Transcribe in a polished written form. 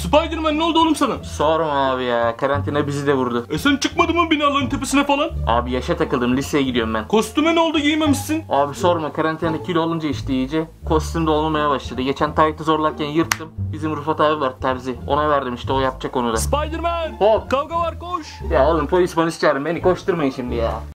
Spiderman ne oldu oğlum sana? Sorma abi ya, karantina bizi de vurdu. Sen çıkmadın mı binaların tepesine falan? Abi yaşa takıldım, liseye gidiyorum ben. Kostüme ne oldu, giymemişsin? Abi sorma, karantinada kilo olunca işte iyice kostüm de olmaya başladı. Geçen taytı zorlarken yırttım. Bizim Rıfat abi var, terzi. Ona verdim işte, o yapacak onu da. Spiderman! Hop! Kavga var, koş! Ya oğlum, polis çağırın, beni koşturmayın şimdi ya.